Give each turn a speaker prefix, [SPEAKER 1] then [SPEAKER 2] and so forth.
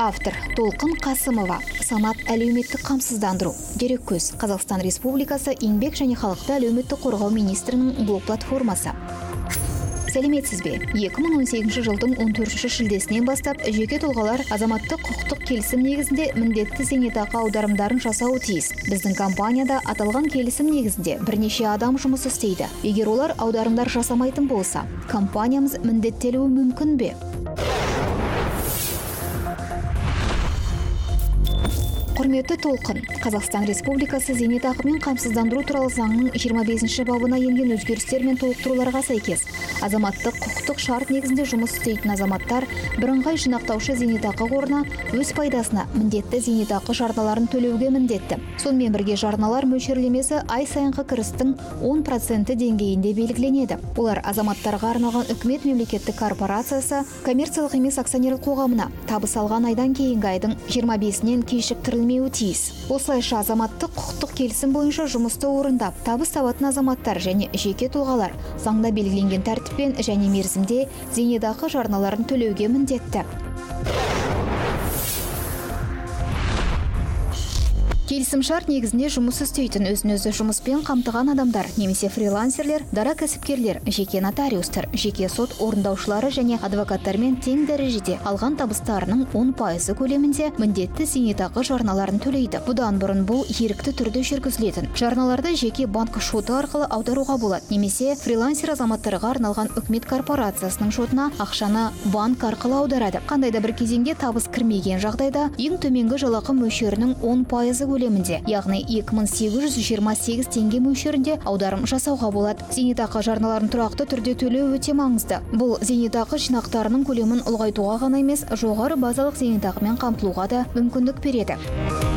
[SPEAKER 1] Автор Толқын Қасымова. Санат әлеуметтік қамсыздандыру. Дереккөз. Қазақстан Республикасы еңбек және халықты әлеуметтік қорғау министрінің блог платформасы. Сәлеметсіз бе? 2018 жылдың 14 шілдесінен бастап жеке тұлғалар азаматтық құқықтық келісім негізінде міндетті зейнетақы аударымдарын жасауы тиіс. Біздің компанияда аталған келісім негізінде бірнеше адам жұмыс істейді. Егер олар аударымдар жасамайтын болса, компаниямыз міндеттелуі мүмкін бе? Құрметті Толқын, Қазақстан Республикасы зейнетақымен қамсыздандыру туралы заңның 25 бабына енген өзгерістер мен толықтыруларға сәйкес, азаматтық құқықтық шарт негізінде жұмыс істейтін азаматтар бірыңғай жинақтаушы зейнетақы қорына өз пайдасына міндетті зейнетақы жарналарын төлеуге міндетті. Сонымен бірге жарналар мөлшерлемесі ай сайынғы кірістің 10% деңгейінде белгіленеді. Олар азаматтарға арналған үкімет мемлекеттік корпорациясы коммерциялық емес акционерлік қоғамына табыс алған айдан кейінгі айдың 25-нен кешіктірілмеуі тиіс. Осылайша азаматтық құқықтық келісім бойынша жұмысты орындап, табыс табатын азаматтар және жеке тұлғалар заңда белгіленген тәртіппен және мерзімде зейнетақы жарналарын төлеуге міндетті. Келісім-шарт негізінде жұмыс істейтін өзін-өзі жұмыспен қамтыған адамдар немесе фрилансерлер, дара кәсіпкерлер, жеке нотариустар, жеке сот орындаушылары және адвокаттармен тең дәрежеде алған табыстарының 10% көлемінде міндетті зейнетақы жарналарын төлейді. Бұдан бұрын бұл ерікті түрде жүргізілетін. Жарналарды жеке банк шоты арқылы аударуға болады, немесе фрилансер азаматтарға арналған үкімет корпорациясының шотына ақшаны банк арқылы аударады. Қандай да бір кезеңге табыс кірмеген жағдайда ең төменгі жалақы мөлшерінің 10% көлемінде, яғни 2828 теңге мөлшерінде аударым жасауға болады. Зейнетақы жарналарын тұрақты түрде төлеу өте маңызды. Бұл зейнетақы жинақтарының көлемін ұлғайтуға ғана емес, жоғары базалық зейнетақымен қамтылуға да мүмкіндік береді.